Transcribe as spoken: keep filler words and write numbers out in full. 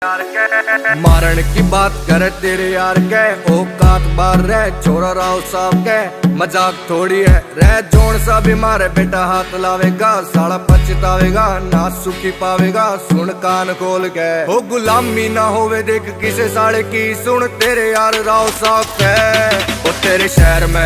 मारन की बात करे तेरे यार के औकात बार रह छोरा राव साहब के मजाक थोड़ी है रह जोन सा भी मारे बेटा हाथ लावेगा साला पछतावेगा ना सुखी पावेगा सुन कान खोल के हो गुलामी ना होवे देख किसे साले की सुन तेरे यार राव साहब के ओ तेरे शहर में